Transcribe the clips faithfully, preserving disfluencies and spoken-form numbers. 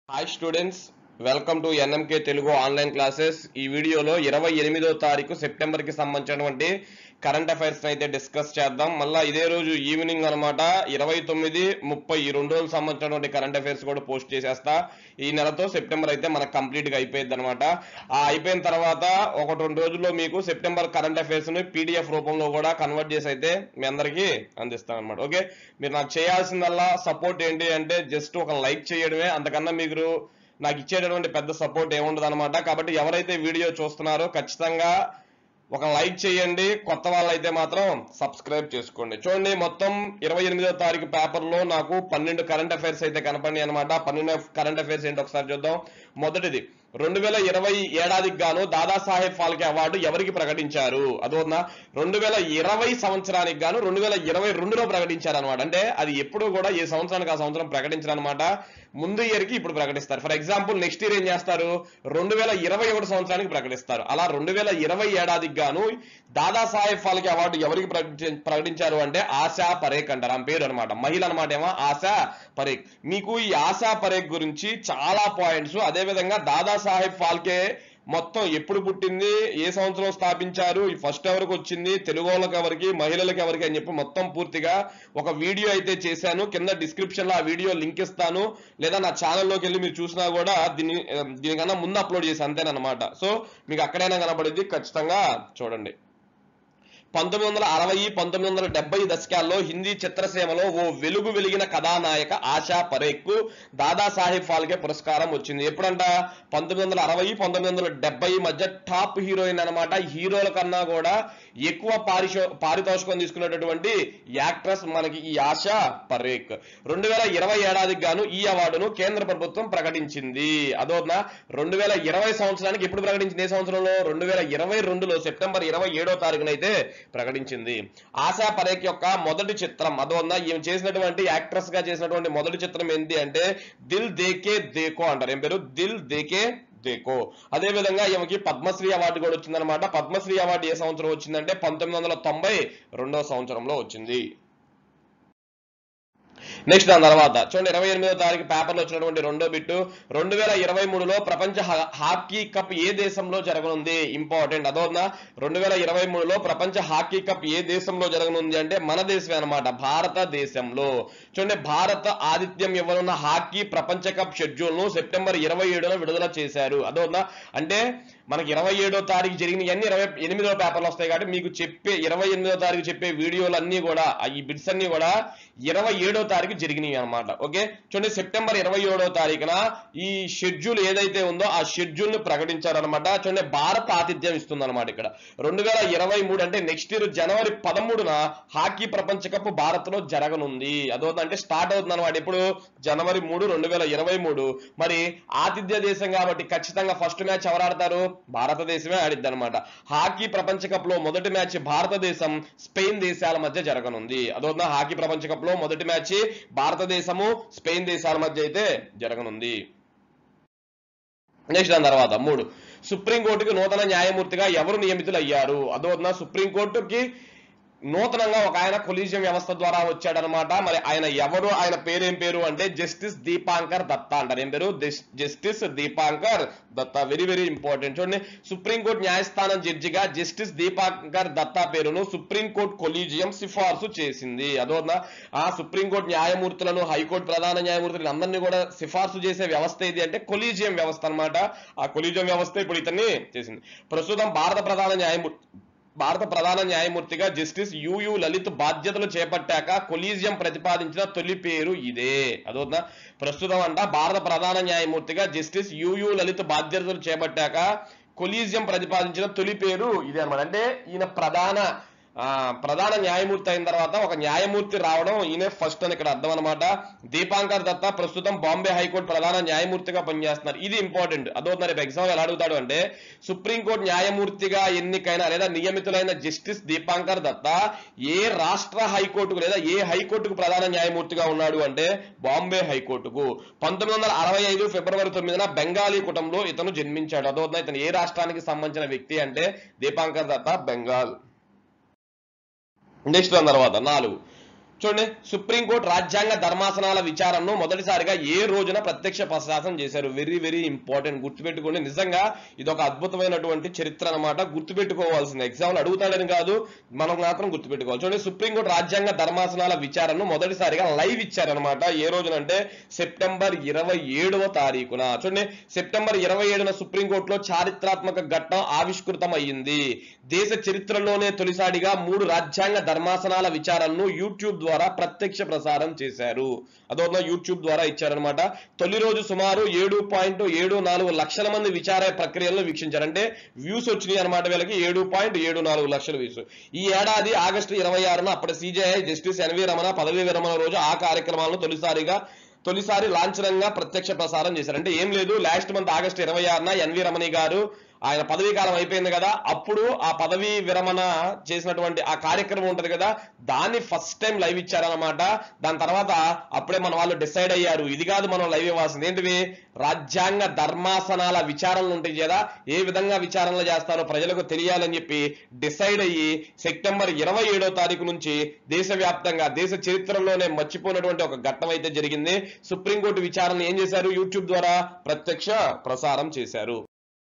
Hi students, welcome to NMK Telugu online classes. ఈ వీడియోలో ఇరవై ఎనిమిదో తారీఖు సెప్టెంబర్కి సంబంధించినటువంటి కరెంట్ అఫైర్స్ అయితే డిస్కస్ చేద్దాం. మళ్ళీ ఇదే రోజు ఈవినింగ్ అనమాట ఇరవై తొమ్మిది ముప్పై ఈ రెండు రోజులకు సంబంధించినటువంటి కరెంట్ అఫైర్స్ కూడా పోస్ట్ చేసేస్తా. ఈ నెలతో సెప్టెంబర్ అయితే మనకు కంప్లీట్గా అయిపోయింది అనమాట. ఆ అయిపోయిన తర్వాత ఒక రెండు రోజుల్లో మీకు సెప్టెంబర్ కరెంట్ అఫైర్స్ని పీడిఎఫ్ రూపంలో కూడా కన్వర్ట్ చేసి అయితే మీ అందరికీ అందిస్తాను అనమాట. ఓకే, మీరు నాకు చేయాల్సిందల్లా సపోర్ట్ ఏంటి అంటే జస్ట్ ఒక లైక్ చేయడమే, అంతకన్నా మీరు నాకు ఇచ్చేటటువంటి పెద్ద సపోర్ట్ ఏముండదు అనమాట. కాబట్టి ఎవరైతే వీడియో చూస్తున్నారో ఖచ్చితంగా ఒక లైక్ చేయండి, కొత్త వాళ్ళైతే మాత్రం సబ్స్క్రైబ్ చేసుకోండి. చూడండి, మొత్తం ఇరవై ఎనిమిదో తారీఖు పేపర్లో నాకు పన్నెండు కరెంట్ అఫైర్స్ అయితే కనపడినాయి అనమాట. పన్నెండు కరెంట్ అఫైర్స్ ఏంటి ఒకసారి చూద్దాం. మొదటిది, రెండు వేల ఇరవై ఏడాదికి గాను దాదాసాహెబ్ ఫాల్కే అవార్డు ఎవరికి ప్రకటించారు? అదోనా రెండు వేల ఇరవై సంవత్సరానికి గాను రెండు వేల ఇరవై రెండులో ప్రకటించారు అనమాట. అంటే అది ఎప్పుడు కూడా ఏ సంవత్సరానికి ఆ సంవత్సరం ప్రకటించారు అనమాట, ముందు ఇయర్ కి ఇప్పుడు ప్రకటిస్తారు. ఫర్ ఎగ్జాంపుల్ నెక్స్ట్ ఇయర్ ఏం చేస్తారు, రెండు వేల ఇరవై ఒకటి సంవత్సరానికి ప్రకటిస్తారు. అలా రెండు వేల ఇరవై ఏడాదికి గాను దాదాసాహెబ్ ఫాల్కే అవార్డు ఎవరికి ప్రకటించారు అంటే ఆశా పరేఖ్ అంటారు, ఆమె పేరు అనమాట. మహిళ అనమాట ఏమో ఆశా పరేఖ్. మీకు ఈ ఆశా పరేఖ్ గురించి చాలా పాయింట్స్, అదేవిధంగా దాదాసాహెబ్ ఫాల్కే మొత్తం ఎప్పుడు పుట్టింది, ఏ సంవత్సరం స్థాపించారు, ఈ ఫస్ట్ ఎవరికి వచ్చింది, తెలుగు వాళ్ళకి ఎవరికి, మహిళలకు ఎవరికి అని చెప్పి మొత్తం పూర్తిగా ఒక వీడియో అయితే చేశాను. కింద డిస్క్రిప్షన్ లో ఆ వీడియో లింక్ ఇస్తాను, లేదా నా ఛానల్లోకి వెళ్ళి మీరు చూసినా కూడా దీన్ని దీనికన్నా ముందు అప్లోడ్ చేసి అంతేనమాట. సో మీకు అక్కడైనా కనబడింది, ఖచ్చితంగా చూడండి. పంతొమ్మిది వందల అరవై పంతొమ్మిది వందల డెబ్బై దశకాల్లో హిందీ చిత్రసీమలో ఓ వెలుగు వెలిగిన కథానాయక ఆశా పరేఖ్ కు దాదాసాహెబ్ ఫాల్కే పురస్కారం వచ్చింది. ఎప్పుడంట, పంతొమ్మిది వందల అరవై పంతొమ్మిది వందల డెబ్బై మధ్య టాప్ హీరోయిన్ అనమాట. హీరోల కన్నా కూడా ఎక్కువ పారిశో పారితోషికం తీసుకున్నటువంటి యాక్ట్రెస్ మనకి ఈ ఆశా పరేఖ్. రెండు వేల ఇరవై ఏడాదికి గాను ఈ అవార్డును కేంద్ర ప్రభుత్వం ప్రకటించింది. అదోనా రెండు వేల ఇరవై సంవత్సరానికి ఎప్పుడు ప్రకటించింది, ఏ సంవత్సరంలో, రెండు వేల ఇరవై రెండులో సెప్టెంబర్ ఇరవై ఏడో తారీఖునైతే ప్రకటించింది. ఆశా పరేఖ్ యొక్క మొదటి చిత్రం అదోనా, ఈమె చేసినటువంటి యాక్ట్రెస్ గా చేసినటువంటి మొదటి చిత్రం ఏంటి అంటే దిల్ దేకే దేకో అంటారు. ఏం పేరు, దిల్ దేకే దేకో. అదే విధంగా ఈమెకి పద్మశ్రీ అవార్డు కూడా వచ్చిందనమాట. పద్మశ్రీ అవార్డు ఏ సంవత్సరం వచ్చిందంటే పంతొమ్మిది వందల తొంభై రెండో సంవత్సరంలో వచ్చింది. నెక్స్ట్ దాని తర్వాత చూడండి, ఇరవై ఎనిమిదో తారీఖు పేపర్లో వచ్చినటువంటి రెండో బిట్టు, రెండు వేల ఇరవై మూడులో ప్రపంచ హాకీ కప్ ఏ దేశంలో జరగనుంది? ఇంపార్టెంట్. అదోనా, రెండు వేల ఇరవై మూడులో ప్రపంచ హాకీ కప్ ఏ దేశంలో జరగనుంది అంటే మన దేశమే అనమాట, భారతదేశంలో. చూడండి, భారత ఆతిథ్యం ఇవ్వనున్న హాకీ ప్రపంచ కప్ షెడ్యూల్ ను సెప్టెంబర్ ఇరవై ఏడులో విడుదల చేశారు. అదోనా, అంటే మనకి ఇరవై ఏడో తారీఖు జరిగిన అన్ని ఇరవై ఎనిమిదో పేపర్లు వస్తాయి కాబట్టి మీకు చెప్పే ఇరవై ఎనిమిదో తారీఖు చెప్పే వీడియోలు అన్ని కూడా, ఈ బిట్స్ అన్ని కూడా ఇరవై ఏడో తారీఖు జరిగినాయి అనమాట. ఓకే, చూడండి, సెప్టెంబర్ ఇరవై ఏడో తారీఖున ఈ షెడ్యూల్ ఏదైతే ఉందో ఆ షెడ్యూల్ ను ప్రకటించారనమాట. చూడండి, భారత ఆతిథ్యం ఇస్తుంది అనమాట. ఇక్కడ రెండు వేల ఇరవై మూడు అంటే నెక్స్ట్ ఇయర్ జనవరి పదమూడున హాకీ ప్రపంచ కప్ భారత్ లో జరగనుంది. అదవుతుంది అంటే స్టార్ట్ అవుతుంది అనమాట. ఇప్పుడు జనవరి మూడు రెండు వేల ఇరవై మూడు మరి ఆతిథ్య దేశం కాబట్టి ఖచ్చితంగా ఫస్ట్ మ్యాచ్ ఎవరు ఆడతారు, భారతదేశమే ఆడిద్ది అనమాట. హాకీ ప్రపంచ కప్ లో మొదటి మ్యాచ్ భారతదేశం స్పెయిన్ దేశాల మధ్య జరగనుంది. అదవుతుందా, హాకీ ప్రపంచ కప్ లో మొదటి మ్యాచ్ భారతదేశము స్పెయిన్ దేశాల మధ్య అయితే జరగనుంది. నెక్స్ట్ దాని తర్వాత మూడు, సుప్రీంకోర్టుకి నూతన న్యాయమూర్తిగా ఎవరు నియమితులు అయ్యారు? అదవుతుందా, సుప్రీంకోర్టుకి నూతనంగా ఒక ఆయన కొలీజియం వ్యవస్థ ద్వారా వచ్చాడనమాట. మరి ఆయన ఎవరు, ఆయన పేరేం పేరు అంటే జస్టిస్ దీపాంకర్ దత్తా అంటారు. ఏం పేరు, justice Dipankar Datta. Very very important. చూడండి, సుప్రీంకోర్టు న్యాయస్థానం జడ్జిగా జస్టిస్ దీపాంకర్ దత్తా పేరును సుప్రీంకోర్టు కొలీజియం సిఫార్సు చేసింది. అదోనా, ఆ సుప్రీంకోర్టు న్యాయమూర్తులను, హైకోర్టు ప్రధాన న్యాయమూర్తులను అందరినీ కూడా సిఫార్సు చేసే వ్యవస్థ ఏది అంటే కొలీజియం వ్యవస్థ అనమాట. ఆ కొలీజియం వ్యవస్థ ఇప్పుడు ఇతన్ని చేసింది. ప్రస్తుతం భారత ప్రధాన న్యాయమూర్తి భారత ప్రధాన న్యాయమూర్తిగా జస్టిస్ యుయు లలిత్ బాధ్యతలు చేపట్టాక కొలీజియం ప్రతిపాదించిన తొలి పేరు ఇదే. అదవుతుందా, ప్రస్తుతం అంట భారత ప్రధాన న్యాయమూర్తిగా జస్టిస్ యుయు లలిత్ బాధ్యతలు చేపట్టాక కొలీజియం ప్రతిపాదించిన తొలి పేరు ఇదే అనమాట. అంటే ఈయన ప్రధాన ప్రధాన న్యాయమూర్తి అయిన తర్వాత ఒక న్యాయమూర్తి రావడం ఈయన ఫస్ట్ అని ఇక్కడ అర్థం అనమాట. దీపాంకర్ దత్తా ప్రస్తుతం బాంబే హైకోర్టు ప్రధాన న్యాయమూర్తిగా పనిచేస్తున్నారు. ఇది ఇంపార్టెంట్. అదవుతుంది, రేపు ఎగ్జామ్ ఎలా అడుగుతాడు అంటే సుప్రీంకోర్టు న్యాయమూర్తిగా ఎన్నికైన లేదా నియమితులైన జస్టిస్ దీపాంకర్ దత్తా ఏ రాష్ట్ర హైకోర్టుకు లేదా ఏ హైకోర్టుకు ప్రధాన న్యాయమూర్తిగా ఉన్నాడు అంటే బాంబే హైకోర్టుకు. పంతొమ్మిది వందల అరవై ఐదు ఫిబ్రవరి తొమ్మిదిన బెంగాలీ కుటుంబంలో ఇతను జన్మించాడు. అదవుతుంది, ఇతను ఏ రాష్ట్రానికి సంబంధించిన వ్యక్తి అంటే దీపాంకర్ దత్తా బెంగాల్. నెక్స్ట్ దాని తర్వాత నాలుగు, చూడండి, సుప్రీంకోర్టు రాజ్యాంగ ధర్మాసనాల విచారణను మొదటిసారిగా ఏ రోజున ప్రత్యక్ష ప్రశాసనం చేశారు. వెరీ వెరీ ఇంపార్టెంట్, గుర్తుపెట్టుకోండి. నిజంగా ఇది ఒక అద్భుతమైనటువంటి చరిత్ర అనమాట, గుర్తుపెట్టుకోవాల్సింది. ఎగ్జామ్లు అడుగుతాడని కాదు, మనం మాత్రం గుర్తుపెట్టుకోవాలి. చూడండి, సుప్రీంకోర్టు రాజ్యాంగ ధర్మాసనాల విచారణను మొదటిసారిగా లైవ్ ఇచ్చారనమాట. ఏ రోజునంటే సెప్టెంబర్ ఇరవై ఏడవ తారీఖున. చూడండి, సెప్టెంబర్ ఇరవై ఏడున సుప్రీంకోర్టులో చారిత్రాత్మక ఘట్టం ఆవిష్కృతం అయ్యింది. దేశ చరిత్రలోనే తొలిసారిగా మూడు రాజ్యాంగ ధర్మాసనాల విచారణను యూట్యూబ్ ద్వారా ప్రత్యక్ష ప్రసారం చేశారు. అదొక యూట్యూబ్ ద్వారా ఇచ్చారనమాట. తొలి రోజు సుమారు ఏడు పాయింట్ ఏడు నాలుగు లక్షల మంది విచార ప్రక్రియలను వీక్షించారు. అంటే వ్యూస్ వచ్చినాయి అనమాట వీళ్ళకి, ఏడు పాయింట్ ఏడు నాలుగు లక్షల వ్యూస్. ఈ ఏడాది ఆగస్టు ఇరవై ఆరున అప్పటి సిజేఐ జస్టిస్ ఎన్వి రమణ పదవీ విరమణ రోజు ఆ కార్యక్రమాలను తొలిసారిగా తొలిసారి లాంఛనంగా ప్రత్యక్ష ప్రసారం చేశారు. అంటే ఏం లేదు, లాస్ట్ మంత్ ఆగస్టు ఇరవై ఆరున ఎన్వి రమణి గారు ఆయన పదవీ కాలం అయిపోయింది కదా, అప్పుడు ఆ పదవీ విరమణ చేసినటువంటి ఆ కార్యక్రమం ఉంటది కదా, దాన్ని ఫస్ట్ టైం లైవ్ ఇచ్చారనమాట. దాని తర్వాత అప్పుడే మన వాళ్ళు డిసైడ్ అయ్యారు, ఇది కాదు మనం లైవ్ ఇవ్వాల్సింది. ఏంటివి? రాజ్యాంగ ధర్మాసనాల విచారణలు ఉంటాయి కదా, ఏ విధంగా విచారణలు చేస్తారో ప్రజలకు తెలియాలని చెప్పి డిసైడ్ అయ్యి సెప్టెంబర్ ఇరవై ఏడో తారీఖు నుంచి దేశవ్యాప్తంగా దేశ చరిత్రలోనే మర్చిపోయినటువంటి ఒక ఘట్టం అయితే జరిగింది. సుప్రీంకోర్టు విచారణ ఏం చేశారు? యూట్యూబ్ ద్వారా ప్రత్యక్ష ప్రసారం చేశారు.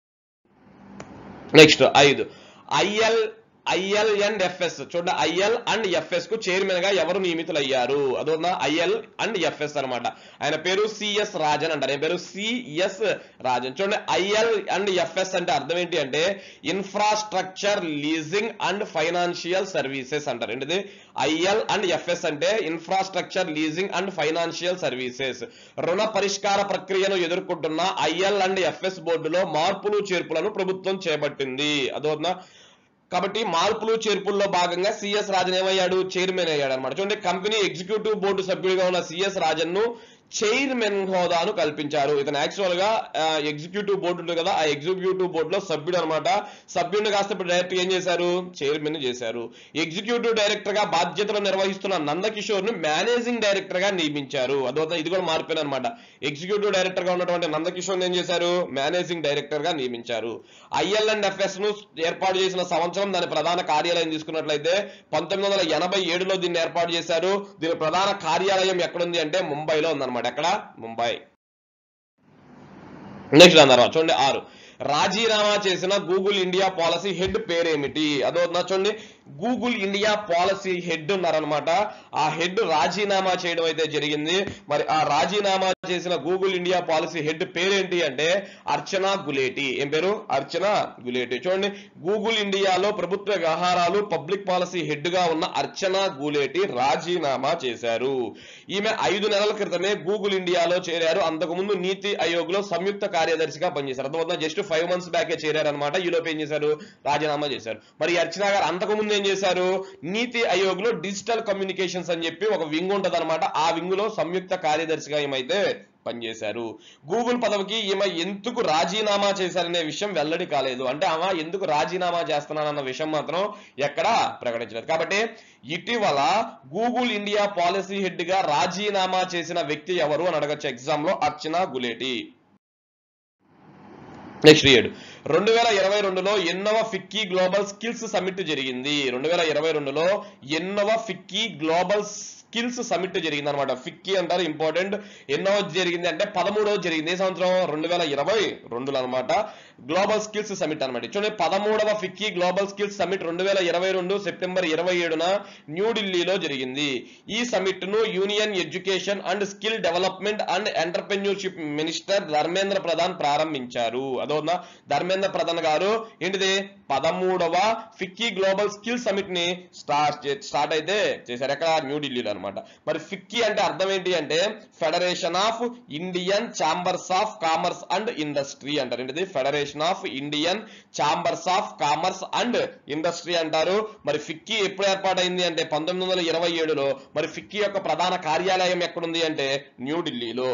నెక్స్ట్ ఐదు, ఐఎల్ ఐఎల్ అండ్ ఎఫ్ఎస్. చూడండి, ఐఎల్ అండ్ ఎఫ్ఎస్ కు చైర్మన్ గా ఎవరు నియమితులయ్యారు? అదొక ఐఎల్ అండ్ ఎఫ్ఎస్ అనమాట. ఆయన పేరు సిఎస్ రాజన్ అంటారు. ఆయన పేరు సిఎస్ రాజన్. చూడండి, ఐఎల్ అండ్ ఎఫ్ఎస్ అంటే అర్థం ఏంటి అంటే infrastructure leasing and financial services అంటారు. ఏంటిది? ఐఎల్ అండ్ ఎఫ్ఎస్ అంటే infrastructure leasing and financial services. రుణ పరిష్కార ప్రక్రియను ఎదుర్కొంటున్న ఐఎల్ అండ్ ఎఫ్ఎస్ బోర్డులో మార్పులు చేర్పులను ప్రభుత్వం చేపట్టింది. అదొక కాబట్టి మార్పులు చేర్పుల్లో భాగంగా సిఎస్ రాజన్ ఏమయ్యాడు? చైర్మన్ అయ్యాడు అనమాట. చూడండి, కంపెనీ ఎగ్జిక్యూటివ్ బోర్డు సభ్యుడిగా ఉన్న సిఎస్ రాజన్ ను చైర్మన్ హోదాను కల్పించారు. ఇతను యాక్చువల్ గా ఎగ్జిక్యూటివ్ బోర్డు ఉంటుంది కదా, ఆ ఎగ్జిక్యూటివ్ బోర్డులో సభ్యుడు అనమాట. సభ్యుడిని కాస్త ఇప్పుడు డైరెక్ట్ ఏం చేశారు? చైర్మన్ చేశారు. ఎగ్జిక్యూటివ్ డైరెక్టర్ గా బాధ్యతలు నిర్వహిస్తున్న నందకిషోర్ ను మేనేజింగ్ డైరెక్టర్ గా నియమించారు. అదొక ఇది కూడా మార్పు అనమాట. ఎగ్జిక్యూటివ్ డైరెక్టర్ గా ఉన్నటువంటి నందకిషోర్ ఏం చేశారు? మేనేజింగ్ డైరెక్టర్ గా నియమించారు. ఐఎల్ అండ్ ఎఫ్ఎస్ ను ఏర్పాటు చేసిన సంవత్సరం, దాని ప్రధాన కార్యాలయం తీసుకున్నట్లయితే పంతొమ్మిది వందల ఎనభై ఏడులో దీన్ని ఏర్పాటు చేశారు. దీని ప్రధాన కార్యాలయం ఎక్కడుంది అంటే ముంబైలో ఉందన్నమాట. ఎక్కడ? ముంబై. నెక్స్ట్ దాని తర్వాత చూడండి ఆరు, రాజీనామా చేసిన గూగుల్ ఇండియా పాలసీ హెడ్ పేరేమిటి? అదో చూడండి, గూగుల్ ఇండియా పాలసీ హెడ్ ఉన్నారనమాట. ఆ హెడ్ రాజీనామా చేయడం అయితే జరిగింది. మరి ఆ రాజీనామా చేసిన గూగుల్ ఇండియా పాలసీ హెడ్ పేరేంటి అంటే అర్చనా గులేటి. ఏం పేరు? అర్చనా గులేటి. చూడండి, గూగుల్ ఇండియాలో ప్రభుత్వ వ్యవహారాలు పబ్లిక్ పాలసీ హెడ్ గా ఉన్న అర్చనా గులేటి రాజీనామా చేశారు. ఈమె ఐదు నెలల క్రితమే గూగుల్ ఇండియాలో చేరారు. అంతకుముందు నీతి ఆయోగ్ లో సంయుక్త కార్యదర్శిగా పనిచేశారు. అర్థమవుతుందా? జస్ట్ ఫైవ్ మంత్స్ బ్యాకే చేరారు అనమాట. ఈ లోపు ఏం చేశారు? రాజీనామా చేశారు. మరి అర్చనా గారు అంతకుముందు ఏం చేశారు? నీతి ఆయోగ్ లో డిజిటల్ కమ్యూనికేషన్స్ అని చెప్పి ఒక వింగ్ ఉంటది అనమాట. ఆ వింగ్ లో సంయుక్త కార్యదర్శిగా ఏమైతే పనిచేశారు. గూగుల్ పదవికి ఈమె ఎందుకు రాజీనామా చేశారనే విషయం వెల్లడి కాలేదు. అంటే ఆమె ఎందుకు రాజీనామా చేస్తున్నానన్న విషయం మాత్రం ఎక్కడ ప్రకటించలేదు. కాబట్టి ఇటీవల గూగుల్ ఇండియా పాలసీ హెడ్ గా రాజీనామా చేసిన వ్యక్తి ఎవరు అని అడగచ్చు ఎగ్జామ్ లో. అర్చనా గులేటి. నెక్స్ట్ ఏడు, రెండు వేల ఇరవై రెండులో ఎన్నవ ఫిక్కీ గ్లోబల్ స్కిల్స్ సమిట్ జరిగింది? రెండు వేల ఇరవై రెండులో ఎన్నవ ఫిక్కీ గ్లోబల్ స్కిల్స్ సమిట్ జరిగింది అనమాట. ఫిక్కీ అంటారు, ఇంపార్టెంట్. ఎన్నో జరిగింది అంటే పదమూడవ జరిగింది. ఏ సంవత్సరం? రెండు వేల ఇరవై రెండులో అనమాట. గ్లోబల్ స్కిల్స్ సమిట్ అనమాట. చూడండి, పదమూడవ ఫిక్కీ గ్లోబల్ స్కిల్స్ సమిట్ రెండు వేల ఇరవై రెండు సెప్టెంబర్ ఇరవై ఏడున న్యూఢిల్లీలో జరిగింది. ఈ సమిట్ ను union education and skill development and entrepreneurship minister Dharmendra Pradhan ప్రారంభించారు. అదోనా ధర్మేంద్ర ప్రధాన్ గారు ఏంటిది పదమూడవ ఫిక్కీ గ్లోబల్ స్కిల్ సమిట్ ని స్టార్ట్ స్టార్ట్ అయితే చేశారు. ఎక్కడ? న్యూఢిల్లీలో అనమాట. మరి ఫిక్కీ అంటే అర్థం ఏంటి అంటే federation of Indian chambers of commerce and industry అంటారు. ఏంటిది? Federation of Indian chambers of commerce and industry అంటారు. మరి ఫిక్కీ ఎప్పుడు ఏర్పాటైంది అంటే పంతొమ్మిది వందల ఇరవై ఏడులో. మరి ఫిక్కీ యొక్క ప్రధాన కార్యాలయం ఎక్కడుంది అంటే న్యూఢిల్లీలో.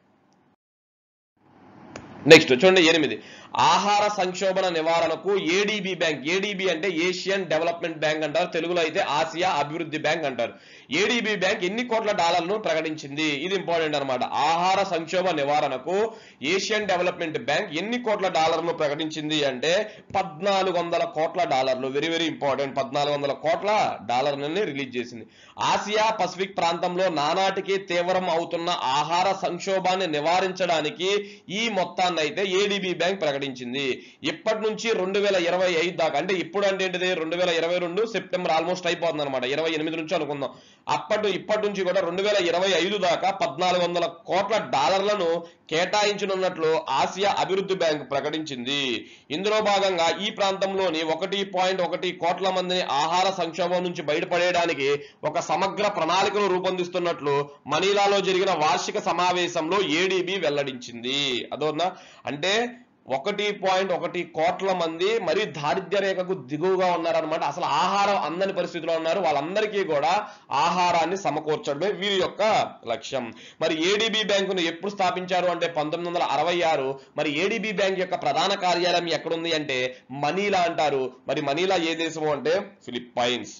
నెక్స్ట్ చూడండి ఎనిమిది, ఆహార సంక్షోభణ నివారణకు ఏడీబీ బ్యాంక్. ఏడీబీ అంటే ఏషియన్ డెవలప్మెంట్ బ్యాంక్ అంటారు. తెలుగులో అయితే ఆసియా అభివృద్ధి బ్యాంక్ అంటారు. ఏడీబీ బ్యాంక్ ఎన్ని కోట్ల డాలర్లను ప్రకటించింది? ఇది ఇంపార్టెంట్ అనమాట. ఆహార సంక్షోభ నివారణకు ఏషియన్ డెవలప్మెంట్ బ్యాంక్ ఎన్ని కోట్ల డాలర్లను ప్రకటించింది అంటే పద్నాలుగు వందల కోట్ల డాలర్లు. Very very important. పద్నాలుగు వందల కోట్ల డాలర్లని రిలీజ్ చేసింది. ఆసియా పసిఫిక్ ప్రాంతంలో నానాటికి తీవ్రం అవుతున్న ఆహార సంక్షోభాన్ని నివారించడానికి ఈ మొత్తాన్ని అయితే ఏడీబీ బ్యాంక్ ప్రకటించింది. ఇప్పటి నుంచి రెండు వేల ఇరవై ఐదు దాకా, అంటే ఇప్పుడు అంటే ఏంటిది రెండు వేల ఇరవై రెండు సెప్టెంబర్ ఆల్మోస్ట్ అయిపోతుంది అనమాట. ఇరవై ఎనిమిది నుంచి అనుకుందాం. అప్పటి ఇప్పటి నుంచి కూడా రెండు వేల ఇరవై ఐదు దాకా పద్నాలుగు వందల కోట్ల డాలర్లను కేటాయించనున్నట్లు ఆసియా అభివృద్ధి బ్యాంక్ ప్రకటించింది. ఇందులో భాగంగా ఈ ప్రాంతంలోని ఒకటి పాయింట్ ఒకటి కోట్ల మందిని ఆహార సంక్షోభం నుంచి బయటపడేయడానికి ఒక సమగ్ర ప్రణాళికను రూపొందిస్తున్నట్లు మనీలాలో జరిగిన వార్షిక సమావేశంలో ఏడీబీ వెల్లడించింది. అదోనా అంటే ఒకటి పాయింట్ ఒకటి కోట్ల మంది మరి దారిద్ర్య రేఖకు దిగువగా ఉన్నారనమాట. అసలు ఆహారం అందని పరిస్థితిలో ఉన్నారు. వాళ్ళందరికీ కూడా ఆహారాన్ని సమకూర్చడమే వీరి యొక్క లక్ష్యం. మరి ఏడీబీ బ్యాంకును ఎప్పుడు స్థాపించారు అంటే పంతొమ్మిది వందల అరవై ఆరు. మరి ఏడీబీ బ్యాంక్ యొక్క ప్రధాన కార్యాలయం ఎక్కడుంది అంటే మనీలా అంటారు. మరి మనీలా ఏ దేశము అంటే ఫిలిప్పైన్స్.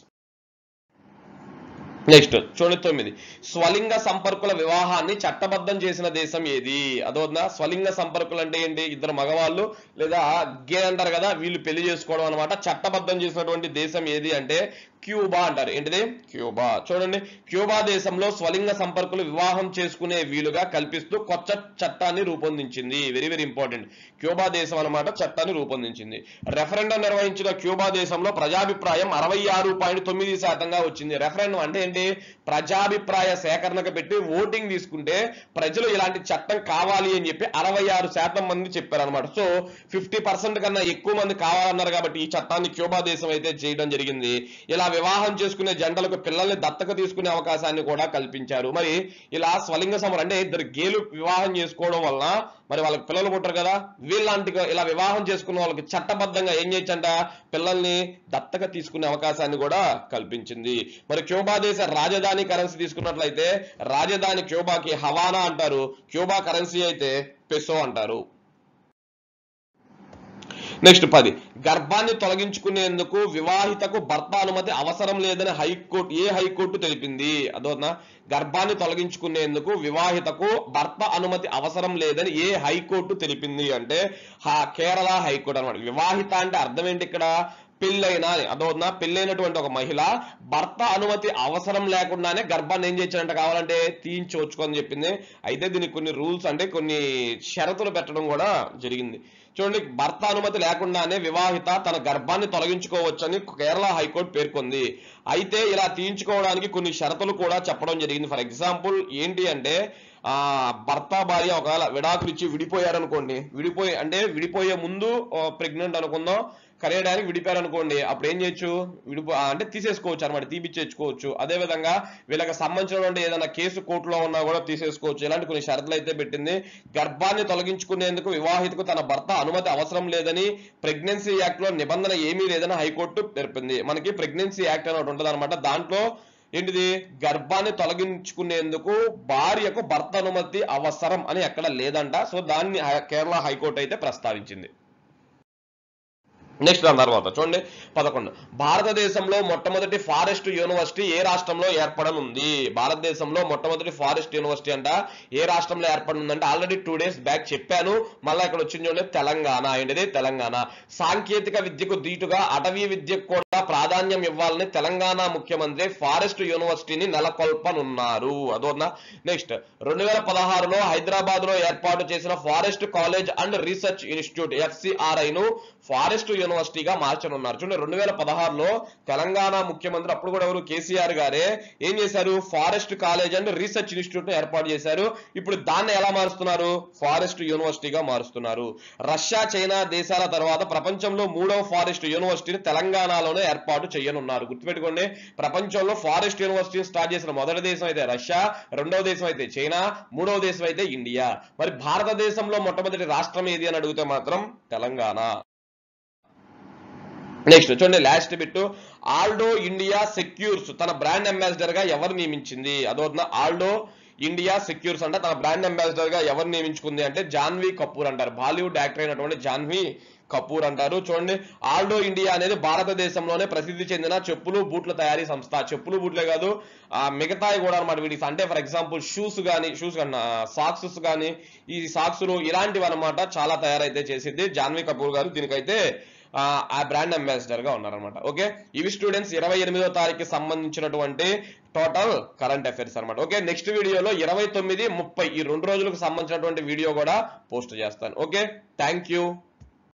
నెక్స్ట్ చూడండి తొమ్మిది. స్వలింగ సంపర్కుల వివాహాన్ని చట్టబద్ధం చేసిన దేశం ఏది? అదోనా స్వలింగ సంపర్కులు అంటే ఏంటి? ఇద్దరు మగవాళ్ళు లేదా గే అంటారు కదా, వీళ్ళు పెళ్లి చేసుకోవడం అనమాట. చట్టబద్ధం చేసినటువంటి దేశం ఏది అంటే క్యూబా అంటారు. ఏంటిది? క్యూబా. చూడండి, క్యూబా దేశంలో స్వలింగ సంపర్కులు వివాహం చేసుకునే వీలుగా కల్పిస్తూ కొత్త చట్టాన్ని రూపొందించింది. Very very important. క్యూబా దేశం అనమాట చట్టాన్ని రూపొందించింది. రెఫరెండం నిర్వహించిన క్యూబా దేశంలో ప్రజాభిప్రాయం అరవై ఆరు పాయింట్ తొమ్మిది శాతంగా వచ్చింది. రెఫరెండం అంటే ఏంటి? ప్రజాభిప్రాయ సేకరణకు పెట్టి ఓటింగ్ తీసుకుంటే ప్రజలు ఇలాంటి చట్టం కావాలి అని చెప్పి అరవై ఆరు శాతం మంది చెప్పారు అనమాట. సో ఫిఫ్టీ పర్సెంట్ కన్నా ఎక్కువ మంది కావాలన్నారు కాబట్టి ఈ చట్టాన్ని క్యూబా దేశం అయితే చేయడం జరిగింది. ఇలా వివాహం చేసుకునే జంటలకు పిల్లల్ని దత్తక తీసుకునే అవకాశాన్ని కూడా కల్పించారు. మరి ఇలా స్వలింగ సంపర్కం అంటే ఇద్దరు గేలు వివాహం చేసుకోవడం వలన మరి వాళ్ళకి పిల్లలు పుట్టరు కదా, వీళ్ళంటి ఇలా వివాహం చేసుకున్న వాళ్ళకి చట్టబద్ధంగా ఏం చేయొచ్చంట? పిల్లల్ని దత్తక తీసుకునే అవకాశాన్ని కూడా కల్పించింది. మరి క్యూబా దేశ రాజధాని కరెన్సీ తీసుకున్నట్లయితే రాజధాని క్యూబాకి హవానా అంటారు. క్యూబా కరెన్సీ అయితే పెసో అంటారు. నెక్స్ట్ పది. గర్భాన్ని తొలగించుకునేందుకు వివాహితకు భర్త అనుమతి అవసరం లేదని హైకోర్టు ఏ హైకోర్టు తెలిపింది? అదోనా గర్భాన్ని తొలగించుకునేందుకు వివాహితకు భర్త అనుమతి అవసరం లేదని ఏ హైకోర్టు తెలిపింది అంటే కేరళ హైకోర్టు అనమాట. వివాహిత అంటే అర్థం ఏంటి ఇక్కడ? పెళ్ళైన అదోనా పెళ్ళైనటువంటి ఒక మహిళ భర్త అనుమతి అవసరం లేకుండానే గర్భాన్ని ఏం చేయొచ్చంట? కావాలంటే తీయించవచ్చు అని చెప్పింది. అయితే దీనికి కొన్ని రూల్స్ అంటే కొన్ని షరతులు పెట్టడం కూడా జరిగింది. చూడండి, భర్త అనుమతి లేకుండానే వివాహిత తన గర్భాన్ని తొలగించుకోవచ్చని కేరళ హైకోర్టు పేర్కొంది. అయితే ఇలా తీయించుకోవడానికి కొన్ని షరతులు కూడా చెప్పడం జరిగింది. ఫర్ ఎగ్జాంపుల్ ఏంటి అంటే ఆ భర్త భార్య ఒకవేళ విడాకులు ఇచ్చి విడిపోయారనుకోండి, విడిపోయి అంటే విడిపోయే ముందు ప్రెగ్నెంట్ అనుకుందాం, కరేయడానికి విడిపోయారు అనుకోండి, అప్పుడు ఏం చేయొచ్చు? విడిపో అంటే తీసేసుకోవచ్చు అనమాట, తీపిచ్చేసుకోవచ్చు. అదేవిధంగా వీళ్ళకి సంబంధించినటువంటి ఏదైనా కేసు కోర్టులో ఉన్నా కూడా తీసేసుకోవచ్చు. ఇలాంటి కొన్ని షరతులు అయితే పెట్టింది. గర్భాన్ని తొలగించుకునేందుకు వివాహితకు తన భర్త అనుమతి అవసరం లేదని ప్రెగ్నెన్సీ యాక్ట్ లో నిబంధన ఏమీ లేదని హైకోర్టు తెలిపింది. మనకి ప్రెగ్నెన్సీ యాక్ట్ అని ఒకటి ఉంటుంది అనమాట. దాంట్లో ఏంటిది? గర్భాన్ని తొలగించుకునేందుకు భార్యకు భర్త అనుమతి అవసరం అని ఎక్కడ లేదంట. సో దాన్ని కేరళ హైకోర్టు అయితే ప్రస్తావించింది. నెక్స్ట్ దాని తర్వాత చూడండి పదకొండు. భారతదేశంలో మొట్టమొదటి ఫారెస్ట్ యూనివర్సిటీ ఏ రాష్ట్రంలో ఏర్పడనుంది? భారతదేశంలో మొట్టమొదటి ఫారెస్ట్ యూనివర్సిటీ అంట ఏ రాష్ట్రంలో ఏర్పడనుందంటే ఆల్రెడీ టూ డేస్ బ్యాక్ చెప్పాను, మళ్ళీ ఇక్కడ వచ్చింది చూడండి తెలంగాణ. ఏంటిది? తెలంగాణ. సాంకేతిక విద్యకు దీటుగా అటవీ విద్యకు కూడా ప్రాధాన్యం ఇవ్వాలని తెలంగాణ ముఖ్యమంత్రి ఫారెస్ట్ యూనివర్సిటీని నెలకొల్పనున్నారు. అదోనా. నెక్స్ట్ రెండు వేల పదహారులో హైదరాబాద్ లో ఏర్పాటు చేసిన forest college and research institute FCRI ను ఫారెస్ట్ యూనివర్సిటీగా మార్చనున్నారు. చూడండి, రెండు వేల పదహారులో తెలంగాణ ముఖ్యమంత్రి అప్పుడు కూడా ఎవరు? కేసీఆర్ గారే ఏం చేశారు? Forest college and research institute ను ఏర్పాటు చేశారు. ఇప్పుడు దాన్ని ఎలా మారుస్తున్నారు? ఫారెస్ట్ యూనివర్సిటీగా మారుస్తున్నారు. రష్యా, చైనా దేశాల తర్వాత ప్రపంచంలో మూడవ ఫారెస్ట్ యూనివర్సిటీని తెలంగాణలోనే ఏర్పాటు చేయనున్నారు. గుర్తుపెట్టుకోండి, ప్రపంచంలో ఫారెస్ట్ యూనివర్సిటీ స్టార్ట్ చేసిన మొదటి దేశం అయితే రష్యా, రెండవ దేశం అయితే చైనా, మూడవ దేశం అయితే ఇండియా. మరి భారతదేశంలో మొట్టమొదటి రాష్ట్రం ఏది అని అడిగితే మాత్రం తెలంగాణ. నెక్స్ట్ చూడండి last bit. Aldo India secures తన బ్రాండ్ అంబాసిడర్ గా ఎవరు నియమించింది? అదోనా ఆల్డో ఇండియా సెక్యూర్స్ అంట. తన బ్రాండ్ అంబాసిడర్ గా ఎవరు నియమించుకుంది అంటే జాన్వీ కపూర్ అంటారు. బాలీవుడ్ యాక్టర్ అయినటువంటి జాన్వీ కపూర్ అంటారు. చూడండి, ఆల్డో ఇండియా అనేది భారతదేశంలోనే ప్రసిద్ధి చెందిన చెప్పులు బూట్ల తయారీ సంస్థ. చెప్పులు బూట్లే కాదు, ఆ మిగతాయి కూడా అనమాట వీటికి. అంటే ఫర్ ఎగ్జాంపుల్ షూస్ కానీ షూస్ కన్నా సాక్స్ కానీ ఈ సాక్స్లు ఇలాంటివి అనమాట చాలా తయారైతే చేసింది జాన్వీ కపూర్ గారు. దీనికైతే ఆ బ్రాండ్ అంబాసిడర్ గా ఉన్నారనమాట. ఓకే, ఇవి స్టూడెంట్స్ ఇరవై ఎనిమిదో తారీఖుకి సంబంధించినటువంటి టోటల్ కరెంట్ అఫైర్స్ అనమాట. ఓకే, నెక్స్ట్ వీడియోలో ఇరవై తొమ్మిది ముప్పై ఈ రెండు రోజులకు సంబంధించినటువంటి వీడియో కూడా పోస్ట్ చేస్తాను. Okay, thank you.